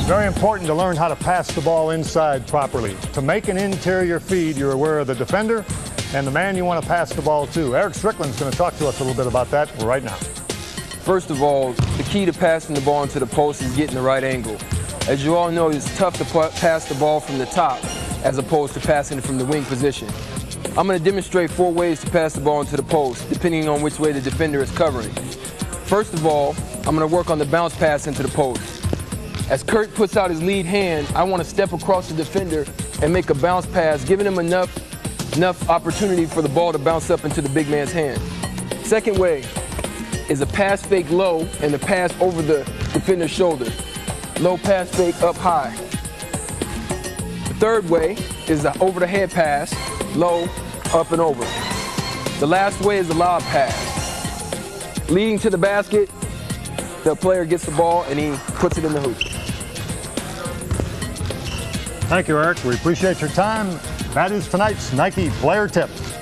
Very important to learn how to pass the ball inside properly. To make an interior feed, you're aware of the defender and the man you want to pass the ball to. Eric Strickland's going to talk to us a little bit about that right now. First of all, the key to passing the ball into the post is getting the right angle. As you all know, it's tough to pass the ball from the top as opposed to passing it from the wing position. I'm going to demonstrate 4 ways to pass the ball into the post, depending on which way the defender is covering. First of all, I'm going to work on the bounce pass into the post. As Kurt puts out his lead hand, I want to step across the defender and make a bounce pass, giving him enough opportunity for the ball to bounce up into the big man's hand. Second way is a pass fake low and a pass over the defender's shoulder. Low pass fake up high. The third way is the over the head pass, low, up and over. The last way is the lob pass. Leading to the basket, the player gets the ball and he puts it in the hoop. Thank you, Eric. We appreciate your time. That is tonight's Nike Player Tip.